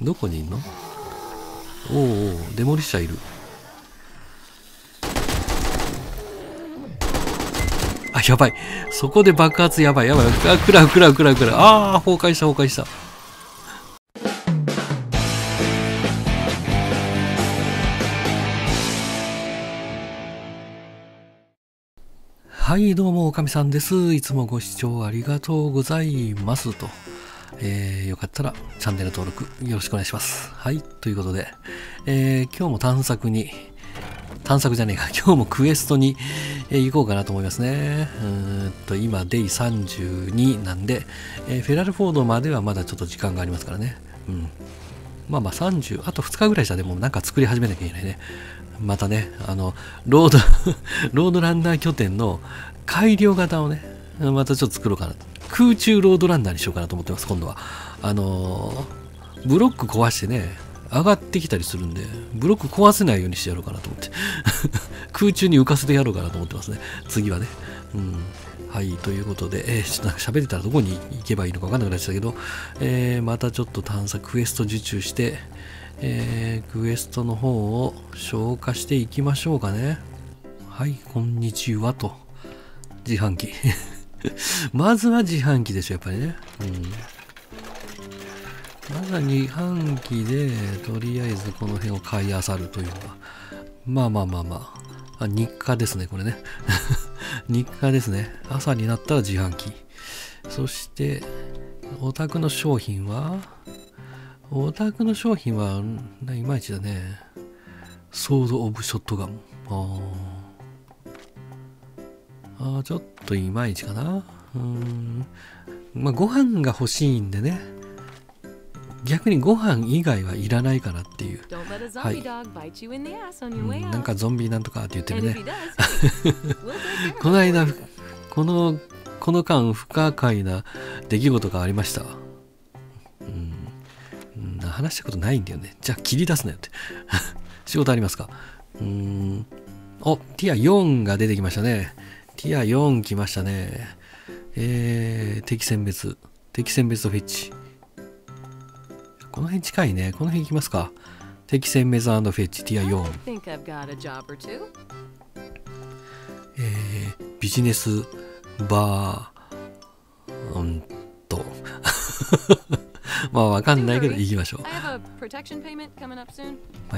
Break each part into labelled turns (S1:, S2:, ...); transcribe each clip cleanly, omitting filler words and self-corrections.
S1: どこにいんの？おうおう、デモリッシャーいる。あ、やばい。そこで爆発やばい。やばい。あ、食らう。ああ、崩壊した。はい、どうも、おかみさんです。いつもご視聴ありがとうございますと。よかったらチャンネル登録よろしくお願いします。はい、ということで、今日も今日もクエストに、行こうかなと思いますね。今、デイ32なんで、フェラルフォードまではまだちょっと時間がありますからね。まあ30、あと2日ぐらいしたらでもなんか作り始めなきゃいけないね。またね、ロードランナー拠点の改良型をね、またちょっと作ろうかな。空中ロードランナーにしようかなと思ってます、今度は。ブロック壊してね、上がってきたりするんで、ブロック壊せないようにしてやろうかなと思って。空中に浮かせてやろうかなと思ってますね。次はね。はい、ということで、ちょっとなんか喋れたらどこに行けばいいのか分かんなくなっちゃったけど、またちょっとクエスト受注して、クエストの方を消化していきましょうかね。はい、こんにちはと。自販機。まずは自販機でしょ、やっぱりね。まずは自販機で、とりあえずこの辺を買い漁るというのは。まあ。日課ですね、これね。日課ですね。朝になったら自販機。そして、お宅の商品はいまいちだね。ソード・オブ・ショットガン。ちょっといまいちかな。まあ、ご飯が欲しいんでね。逆にご飯以外はいらないかなっていう。はい。なんかゾンビなんとかって言ってるね。この間、この間不可解な出来事がありました。話したことないんだよね。じゃあ切り出すなよって。仕事ありますか？ティア4が出てきましたね。ティア4来ましたね。敵選別フェッチ。この辺近いね。この辺行きますか。敵選別フェッチ、ティア4。ビジネスバー、まあわかんないけど行きましょう。はい。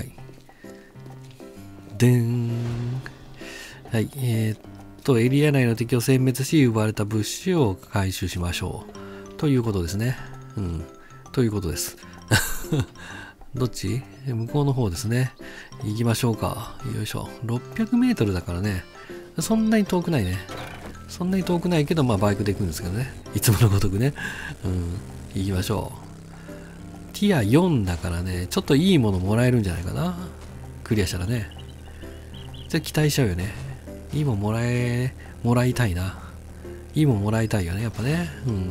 S1: でん。はい。エリア内の敵を殲滅し、奪われた物資を回収しましょう。ということですね。ということです。どっち？向こうの方ですね。行きましょうか。よいしょ。600メートルだからね。そんなに遠くないね。そんなに遠くないけど、まあバイクで行くんですけどね。いつものごとくね。行きましょう。ティア4だからね、ちょっといいものもらえるんじゃないかな。クリアしたらね。じゃあ期待しちゃうよね。いいもんもらいたいな。いいもんもらいたいよね、やっぱね。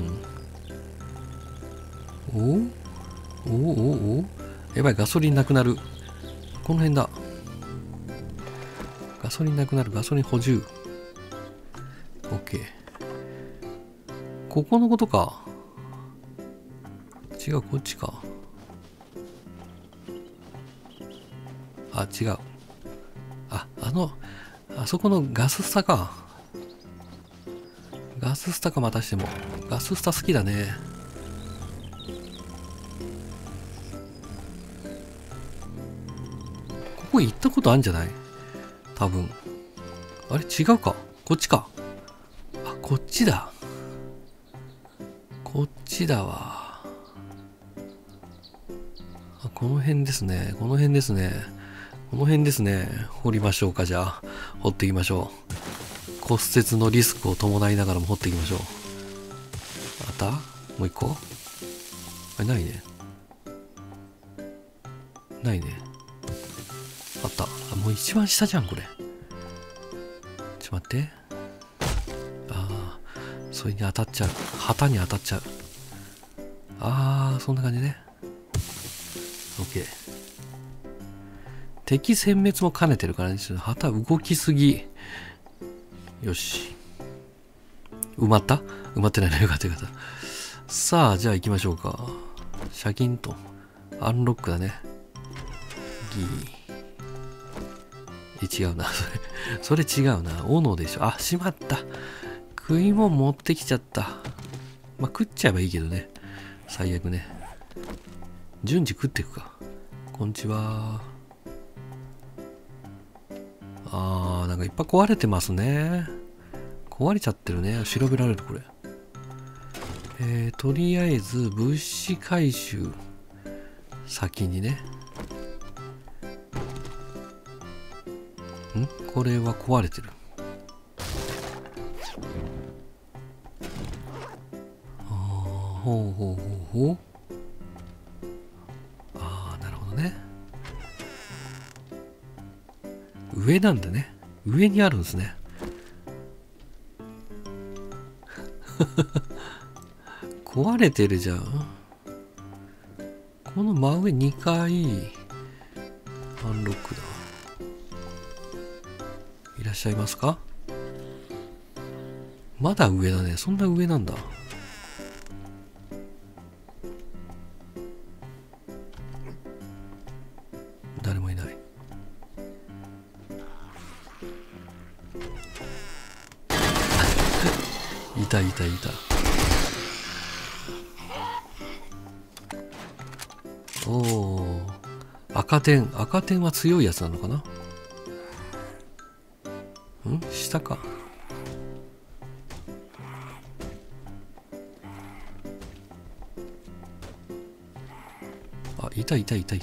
S1: おやばい、ガソリンなくなる。この辺だ。ガソリンなくなる。ガソリン補充。OK。ここのことか。違う、こっちか。あ、違う。あそこのガススタか。ガススタかまたしても。ガススタ好きだね。ここ行ったことあるんじゃない？多分。あれ違うか。こっちか。あ、こっちだ。こっちだわ。あ、この辺ですね。掘りましょうか、じゃあ。掘っていきましょう。骨折のリスクを伴いながらも掘っていきましょう。あった？もう一個？あれ、ないね。あった。あ、もう一番下じゃん、これ。ちょっと待って。それに当たっちゃう。旗に当たっちゃう。そんな感じね。OK。敵殲滅も兼ねてるからね。旗動きすぎ。よし。埋まってないのよかった。さあ、じゃあ行きましょうか。シャキンと。 アンロックだね。違うな。それ違うな。斧でしょ。あ、しまった。食い物持ってきちゃった。まあ、食っちゃえばいいけどね。最悪ね。順次食っていくか。こんにちは。なんかいっぱい壊れてますね。壊れちゃってるね。調べられるこれ。とりあえず物資回収先にね。これは壊れてる。ほうほうほうほう。なるほどね。上なんだね。上にあるんですね。壊れてるじゃん。この真上2階アンロックだ。いらっしゃいますか？まだ上だね。そんな上なんだ。誰もいない。いた。おお、赤点は強いやつなのかな。下か。いた。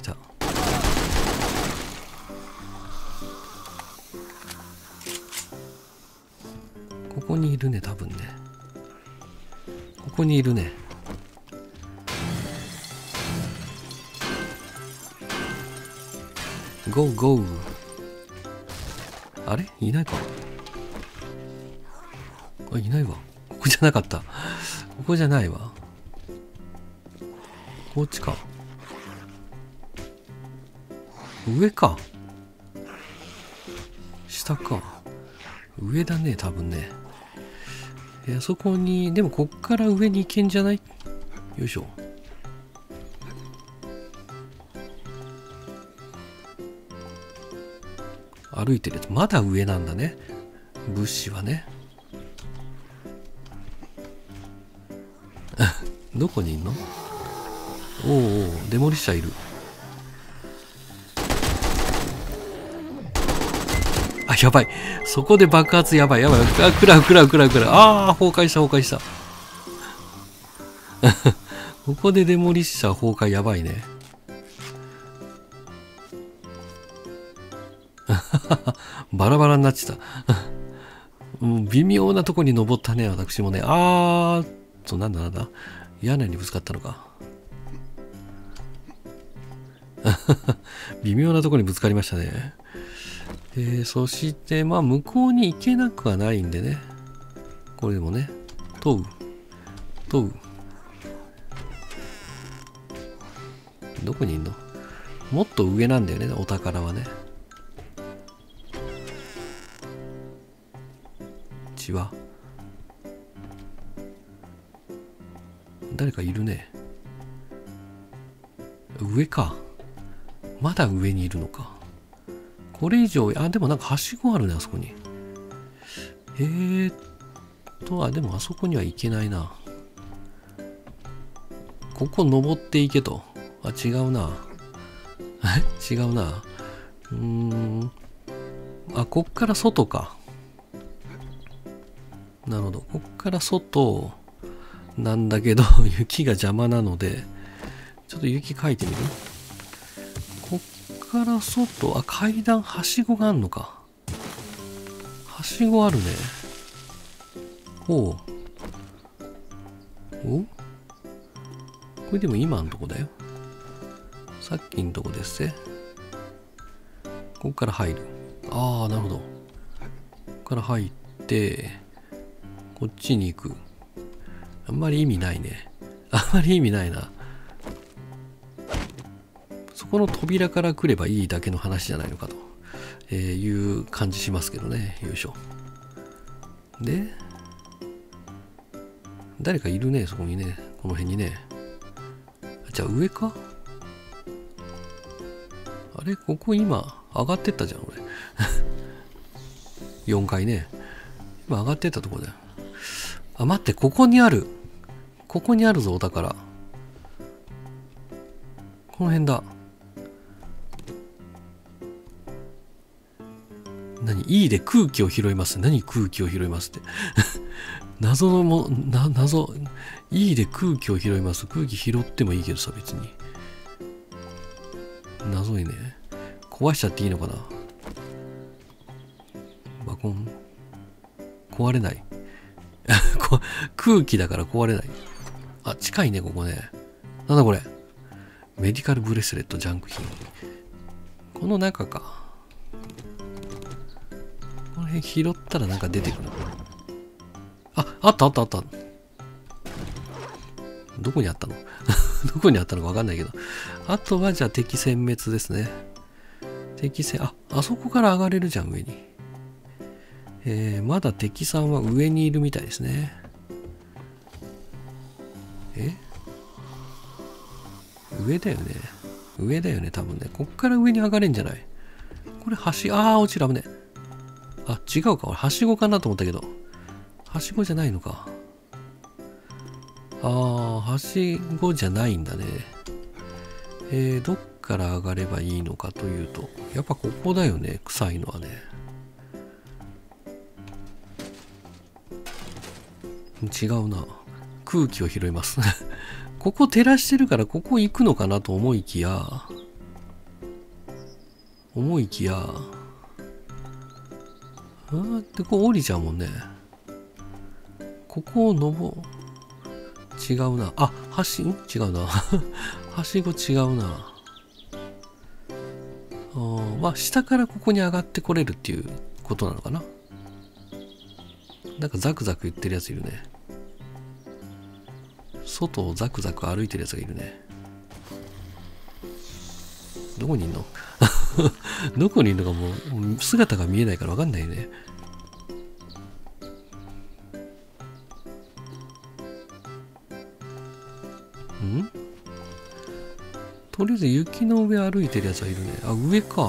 S1: ここにいるね、多分ね。ここにいるね。ゴーゴー。あれいないか。いないわ。ここじゃなかった。ここじゃないわ。こっちか。上か。下か。上だね、多分ね。そこに、でもこっから上に行けんじゃない？よいしょ。歩いてるやつ。まだ上なんだね。物資はね。どこにいんの？おうデモリッシャーいる。やばい。そこで爆発やばい。食らう。崩壊した。ここでデモリッシャー崩壊やばいね。バラバラになっちゃった。微妙なとこに登ったね、私もね。なんだ。屋根にぶつかったのか。微妙なとこにぶつかりましたね。そして、向こうに行けなくはないんでね。これでもね、問う。どこにいんの？もっと上なんだよね、お宝はね。血は誰かいるね。上か。まだ上にいるのか。これ以上、でもなんかはしごあるね、あそこに。でもあそこには行けないな。ここ登っていけと。違うな。違うな。こっから外か。なるほど。こっから外なんだけど、雪が邪魔なので、ちょっと雪かいてみる？こっから外、階段、はしごがあんのか。はしごあるね。これでも今のとこだよ。さっきのとこですね。ここから入る。なるほど。ここから入って、こっちに行く。あんまり意味ないね。な。そこの扉から来ればいいだけの話じゃないのかと、いう感じしますけどね。よいしょ。で、誰かいるね、そこにね。この辺にね。じゃあ上か？ あれここ今上がってったじゃん俺4階ね。今上がってったとこだよ。あ、待って、ここにあるぞお宝。この辺だ。何 E で空気を拾います。何空気を拾いますって謎のも謎 E で空気を拾います。空気拾ってもいいけどさ、別に謎いね。壊しちゃっていいのかな。バコン壊れない空気だから壊れない。あ、近いねここね。なんだこれ。メディカルブレスレット、ジャンク品。この中か。この辺拾ったらなんか出てくる。あ、あった。どこにあったのどこにあったのかわかんないけど。あとはじゃあ敵殲滅ですね。あそこから上がれるじゃん、上に。まだ敵さんは上にいるみたいですね。上だよね、多分ね。こっから上に上がれんじゃない？これ落ちる、危ね。あ、違うか。俺、はしごかなと思ったけど。はしごじゃないのか。はしごじゃないんだね。どっから上がればいいのかというと、やっぱここだよね、臭いのはね。違うな。空気を拾いますここ照らしてるからここ行くのかなと思いきやでこう降りちゃうもんね。ここを違うな。あ、違うなはしご違うな。まあ下からここに上がってこれるっていうことなのかな。なんかザクザク言ってるやついるね。外をザクザク歩いてるやつがいるね。どこにいんのどこにいるのかもう姿が見えないから分かんないね。とりあえず雪の上歩いてるやつはいるね。あ、上か。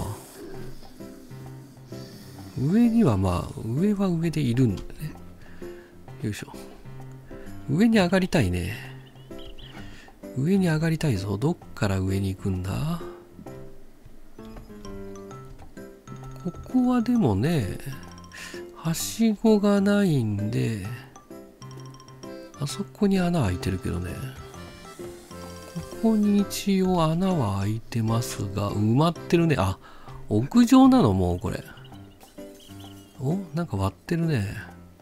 S1: 上には上は上でいるんだね。よいしょ。上に上がりたいね。上に上がりたいぞ。どっから上に行くんだ？ここはでもね、はしごがないんで、あそこに穴開いてるけどね。ここに一応穴は開いてますが、埋まってるね。あ、屋上なのもうこれ。なんか割ってるね。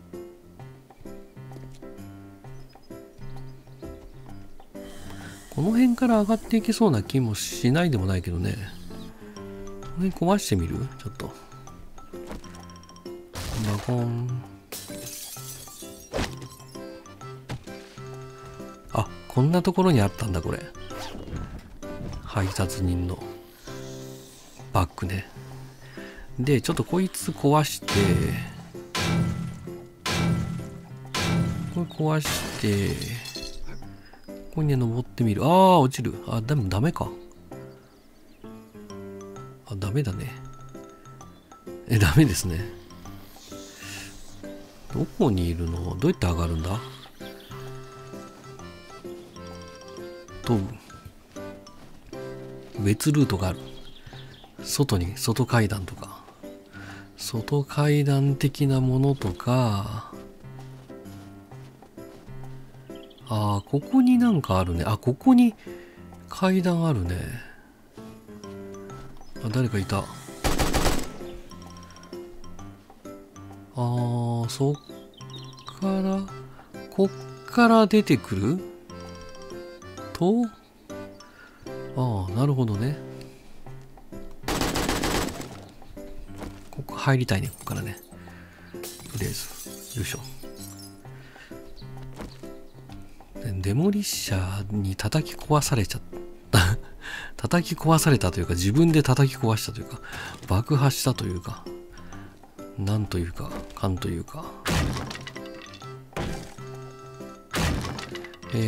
S1: この辺から上がっていけそうな気もしないでもないけどね。この辺壊してみる？ちょっと。バコン。あ、こんなところにあったんだ、これ。配達人のバッグね。で、ちょっとこいつ壊して、これ壊して、ここに登ってみる。落ちる。でもダメか。ダメだね。ダメですね。どこにいるの？どうやって上がるんだ？別ルートがある。外階段とか。外階段的なものとか。ここになんかあるね。ここに階段あるね。誰かいた。そっから、こっから出てくると、なるほどね。ここ入りたいね、ここからね。とりあえず、よいしょ。デモリッシャーに叩き壊されちゃった。叩き壊されたというか、自分で叩き壊したというか、爆破したというか、なんというか、かんというか。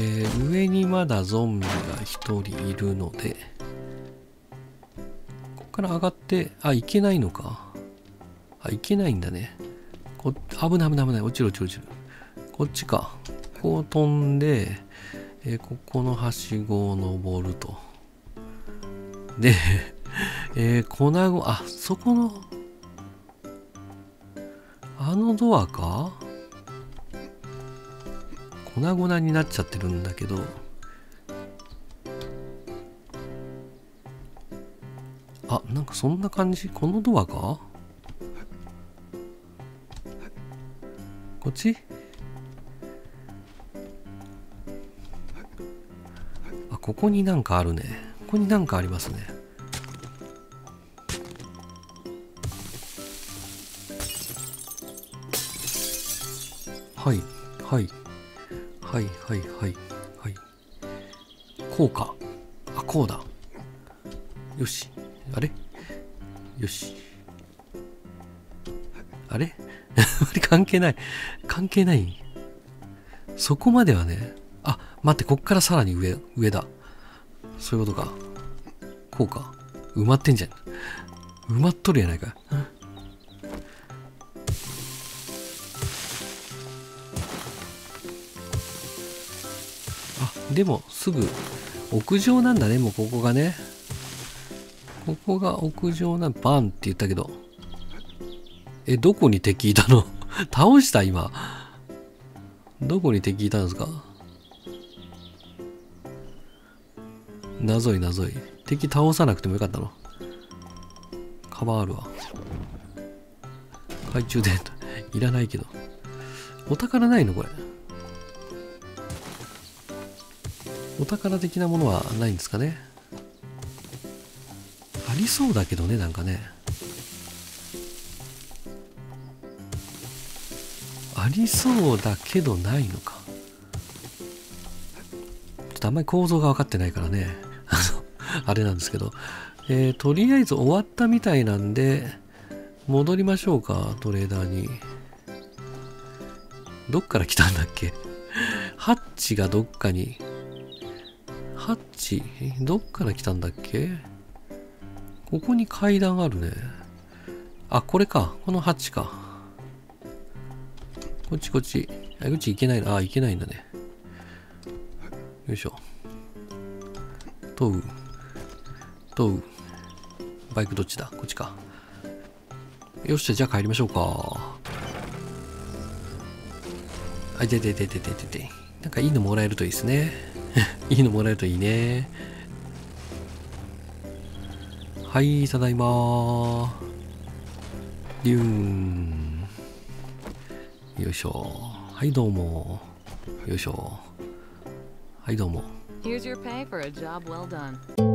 S1: 上にまだゾンビが一人いるので、ここから上がって、あ、いけないのか。あ、いけないんだね。危ない危ない危ない。落ちる落ちる落ちる。こっちか。こう飛んで、ここのはしごを登ると。で、粉々、あ、そこの、あのドアか？粉々になっちゃってるんだけど、あ、なんかそんな感じ？このドアか？こっち？あ、ここになんかあるね。ここになんかありますね。はいはいはいはいはいはい。こうか。あ、こうだ。よし。あれ？よし。あれ？あれ関係ない。関係ない。そこまではね。あ、待って、こっからさらに上だ。そういうことか。こうか。埋まってんじゃん。埋まっとるやないか。あ、でも、すぐ、屋上なんだね、もうここがね。ここが屋上な、バンって言ったけど。どこに敵いたの？倒した今。どこに敵いたんですか？謎い謎い。敵倒さなくてもよかったの？カバンあるわ。懐中電灯。いらないけど。お宝ないのこれ。お宝的なものはないんですかね？ありそうだけどね、なんかね。ありそうだけどないのか。ちょっとあんまり構造が分かってないからね。あれなんですけど。とりあえず終わったみたいなんで、戻りましょうか、トレーダーに。どっから来たんだっけ？ハッチがどっかに。ハッチ、どっから来たんだっけ？ここに階段あるね。あ、これか。このハッチか。こっちこっち。あ、こっち行けないな。あ、行けないんだね。よいしょ。問う。問う。バイクどっちだ？こっちか。よっしゃ、じゃあ帰りましょうか。あ、で。なんかいいのもらえるといいですね。いいのもらえるといいね。はい、ただいま。ビューン。よいしょ。はい、どうも。よいしょ。はい、どうも。Here's your pay for a job well done.